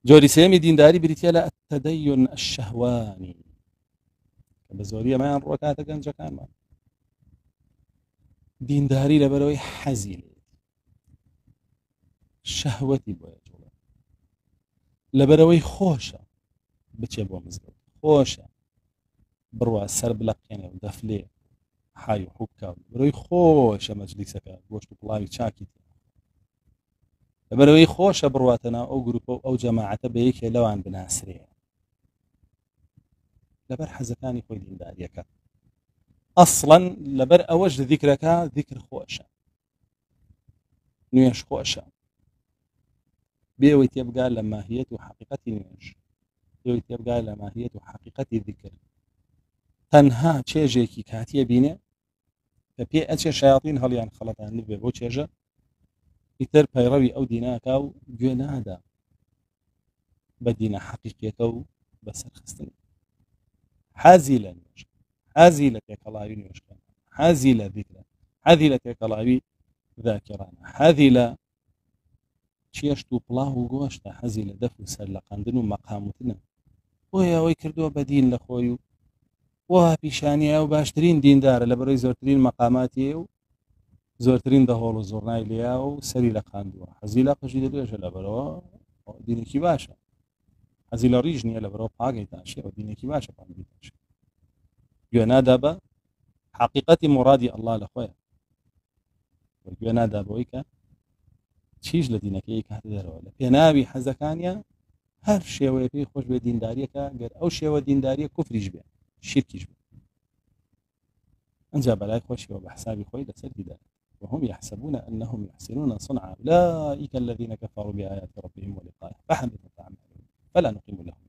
جۆری سێمی دینداری بریتە لە التدين الشهواني کە بە زۆریە مایان ڕوەکاتە گەنجەکانمان. دینداری لەبەرەوەی حەزی لێ شەهوەتی بۆیە جوڵێ لەبەرەوەی خۆشە بچێ بۆ مزگەوت، خۆشە بڕوا سەر بلەقێنێ و دەفلێ حای و حوبکە بەرەوەی خۆشە مەجلیسەکە گۆشت و پڵاوی چاکی تێ لەبەرەوەی خۆشە بڕواتە ناو ئەو گروپە و ئەو جەماعەتە بە یەکێ لەوان بناسرێ لەبەر حەزەکانی خۆی دینداریەکە. ئەسڵەن لەبەر ئەوەش ذیکرەکە ذیکر خۆشە، نوێش خۆشە، بێەوەی تێبگا لە ماهیەت و حەقیقەتی نوێش، بێەوەی تێبگا لە ماهیەت و حەقیقەتی ذیکر. تەنها چێژێکی کاتیە بینێ کە پێ ئەچێ شایاطین هەڵیان خەڵەتان بێ بۆ چێژە ئیتر پەیڕەوی ئەو دیناکا و گوێ نادا بە دینە حەقیقیەکە و بەسەرخستن. حەزی لە نوێژ، حەزی لە تێکەڵاوی نوێژکەن، حەزی لە ذیکرە، حەزی لە تێکەڵاوی ذاکرانە، حەزی لە چێشت و پڵاو و گۆشتە، حەزی لە دەف و سەر لە قەندن و مەقاموتنە. بۆیە ئەوەی کردووە بە دین لە خۆی و وا پیشانیە و باشترین دیندارە لە بەرەوەی زۆرترین مەقاماتی و زۆرترین دەهۆڵ و زۆرنای لیا و سەری لە قاندووە. حەزی لە قژی دەبێژە لە بەرەوە دینێکی باشە، حەزی لە ڕیژ نییە لە بەرەوە پاگەی تاشێ و دینێکی باشە پاگەی تاشێ. گوێ نادا بە حەقیقەتی مڕادی ئەڵڵا لە خۆیە، گوێ نادا بەوەی کە چیش لە دینەکەی کاتە دەرەوە لە پێناوی حەزەکانیە هەر شێوەیە پێی خۆش بێ دینداریەکە گەر ئەو شێوە دینداریە کوفریش بێ شیرکیش بێ ئەنجا بەلای خۆشیەوە بە حسابی خۆی لەسەر دیدار وهم يحسبون أنهم يحسنون صنعا أولئك الذين كفروا بآيات ربهم ولقائه فحبطت أعمالهم فلا نقيم لهم